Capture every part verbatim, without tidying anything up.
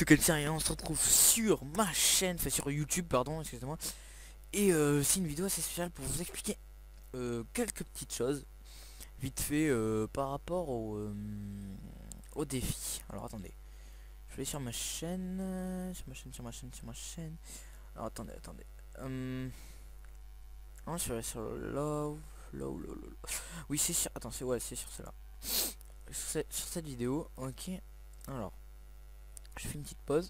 tout cas tiens, et on se retrouve sur ma chaîne, enfin sur YouTube pardon, excusez-moi. Et euh, c'est une vidéo assez spéciale pour vous expliquer euh, quelques petites choses vite fait euh, par rapport au, euh, au défi. Alors attendez, je vais sur ma chaîne, euh, sur ma chaîne, sur ma chaîne, sur ma chaîne. Alors attendez, attendez. Hum, non, je vais sur le love, low, low, low. Oui c'est sur, attends c'est ouais c'est sur celle-là. Sur, ce- sur cette vidéo, ok. Alors, je fais une petite pause.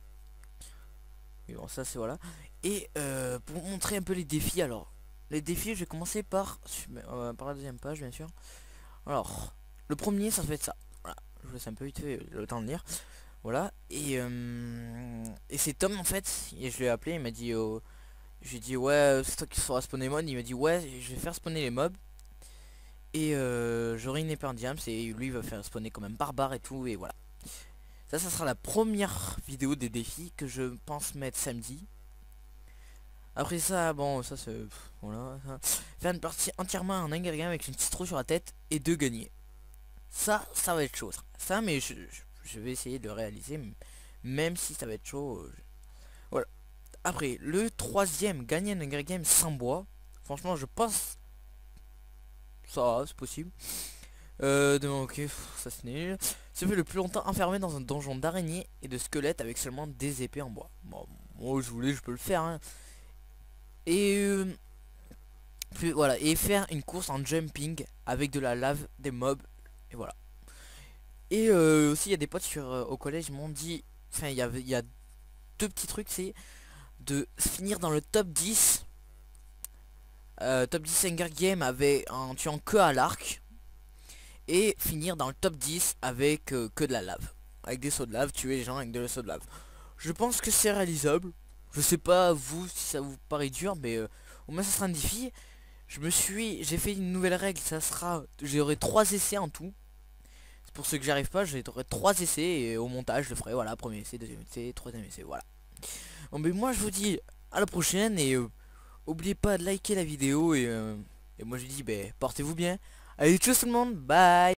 Et bon ça c'est voilà. Et euh, pour vous montrer un peu les défis, alors les défis je vais commencer par euh, par la deuxième page bien sûr. Alors le premier ça va être ça, voilà. Je vous laisse un peu vite fait le temps de lire. Voilà. Et, euh, et c'est Tom en fait. Et je l'ai appelé, il m'a dit oh, j'ai dit ouais c'est toi qui fera spawner les mobs. Il m'a dit ouais je vais faire spawner les mobs. Et euh, j'aurai une épée en diams. Et lui il va faire spawner quand même barbare et tout. Et voilà. Ça ça sera la première vidéo des défis que je pense mettre samedi. Après ça, bon, ça c'est... Voilà. Ça. Faire une partie entièrement en Hunger Game avec une citrouille sur la tête et deux gagner. Ça, ça va être chaud. Ça, mais je, je, je vais essayer de le réaliser. Même si ça va être chaud. euh, je- Voilà. Après, le troisième, gagner un Hunger Game sans bois. Franchement, je pense... Ça, c'est possible. Euh, donc, ok, pff, ça c'est nul. Se fait le plus longtemps enfermé dans un donjon d'araignées et de squelettes avec seulement des épées en bois. Bon, moi je voulais, je peux le faire. Hein. Et... euh, Plus, voilà, et faire une course en jumping avec de la lave, des mobs, et voilà. Et euh, aussi il y a des potes sur euh, au collège m'ont dit, enfin il y avait il y a deux petits trucs, c'est de finir dans le top dix, euh, top dix Hunger Game avec en tuant que à l'arc, et finir dans le top dix avec euh, que de la lave, avec des sauts de lave, tuer les gens avec de sauts de lave. Je pense que c'est réalisable. Je sais pas vous si ça vous paraît dur, mais euh, au moins ça sera un défi. Je me suis, j'ai fait une nouvelle règle, ça sera, j'aurai trois essais en tout. C'est pour ceux que j'arrive pas, j'aurai trois essais et au montage je le ferai, voilà, premier essai, deuxième essai, troisième essai, voilà. Bon mais moi je vous dis à la prochaine et euh, oubliez pas de liker la vidéo et, euh, et moi je dis ben portez-vous bien. Allez tchuss tout le monde, bye.